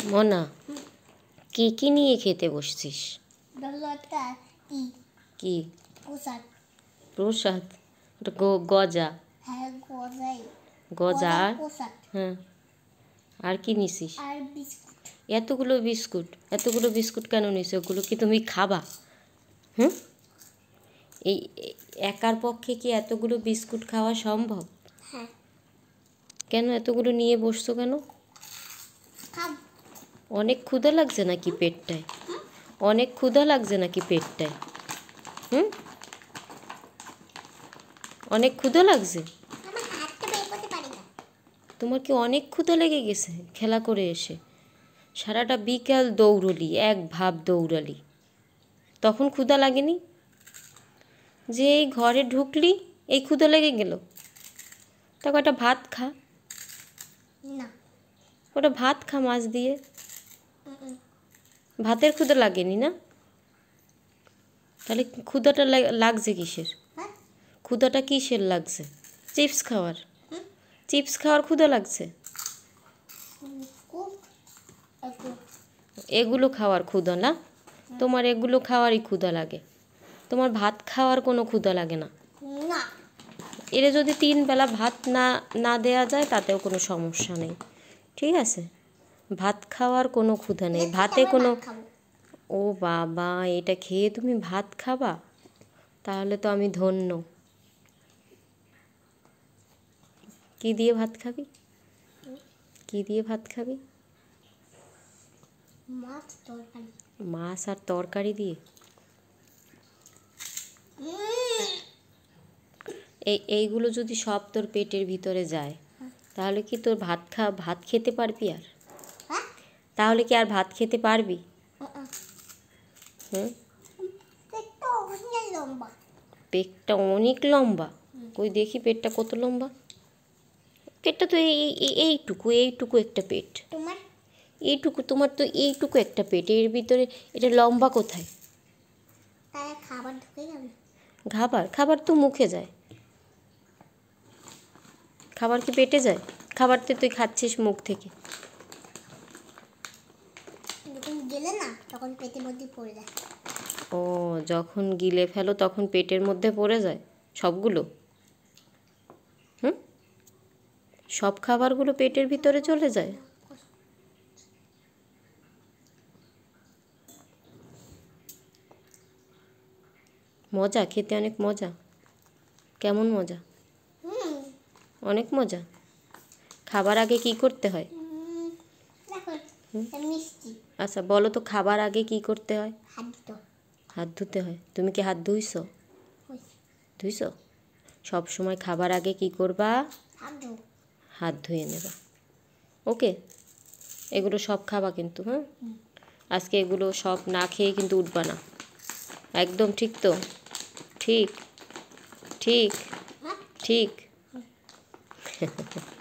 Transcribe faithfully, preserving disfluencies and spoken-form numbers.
মনা, কি কি নিয়ে খেতে বসছিস? কি প্রসাদ? ওটা গজা? হ্যাঁ, গজাই। গজা আর হ্যাঁ, আর কি নিছিস? আর বিস্কুট। এতগুলো বিস্কুট? এতগুলো বিস্কুট কেন নিস? ওগুলো কি তুমি খাবা? হুম, এই একার পক্ষে কি এতগুলো বিস্কুট খাওয়া সম্ভব? হ্যাঁ। কেন এতগুলো নিয়ে বসছো কেন? অনেক ক্ষুধা লাগছে নাকি পেটটায়? অনেক ক্ষুধা লাগছে নাকি পেটটায়? হুম, অনেক ক্ষুধা লাগছে? তোমার কি অনেক ক্ষুধা লেগে গেছে খেলা করে এসে? সারাটা বিকাল দৌড়লি, এক ভাব দৌড়ালি, তখন ক্ষুধা লাগেনি? যে এই ঘরে ঢুকলি এই ক্ষুধা লেগে গেল? তা কটা ভাত খা। না, ওটা ভাত খা মাছ দিয়ে। ভাতের ক্ষুধা লাগেনি না? তাহলে ক্ষুধাটা লাগছে কিসের? ক্ষুধাটা কিসের লাগছে? চিপস খাওয়ার? চিপস খাওয়ার ক্ষুধা লাগছে? এগুলো খাওয়ার ক্ষুধা না? তোমার এগুলো খাওয়ারই ক্ষুধা লাগে, তোমার ভাত খাওয়ার কোনো ক্ষুধা লাগে না। এরে যদি তিন বেলা ভাত না না দেয়া যায় তাতেও কোনো সমস্যা নেই, ঠিক আছে? ভাত খাওয়ার কোনো ক্ষুধা নেই, ভাতে কোনো। ও বাবা, এটা খেয়ে তুমি ভাত খাবা? তাহলে তো আমি ধন্য। কি দিয়ে ভাত খাবি? কি দিয়ে ভাত খাবি? মাছ তরকারি। মাছ আর তরকারি দিয়ে? এই এইগুলো যদি সব তোর পেটের ভিতরে যায় তাহলে কি তোর ভাত খা ভাত খেতে পারবি আর? তাহলে কি আর ভাত খেতে পারবি? হুম, পেটটা অনেক লম্বা। কই দেখি পেটটা কত লম্বা? পেটটা তো এই এইটুকু এইটুকু একটা পেট। তোমার এইটুকু? তোমার তো এইটুকু একটা পেট, এর ভিতরে এটা লম্বা কোথায়? খাবার ঢুকে যাবে। খাবার? খাবার তো মুখে যায়, খাবার কি পেটে যায়? খাবার তো তুই খাচ্ছিস মুখ থেকে। যখন গেলে না তখন পেটের মধ্যে পড়ে যায়। ও, যখন গিলে ফেলো তখন পেটের মধ্যে পড়ে যায় সবগুলো? হুম, সব খাবারগুলো পেটের ভিতরে চলে যায়? মজা খেতে, অনেক মজা। কেমন মজা? অনেক মজা। খাবার আগে কি করতে হয়? আচ্ছা বলো তো, খাবার আগে কি করতে হয়? হাত ধুতে হয়। তুমি কি হাত ধুইছো? ধুইছো? সব সময় খাবার আগে কি করবা? হাত ধুয়ে নেবা। ওকে, এগুলো সব খাবা কিন্তু। হ্যাঁ, আজকে এগুলো সব না খেয়ে কিন্তু উঠবা না। একদম ঠিক তো? ঠিক ঠিক ঠিক।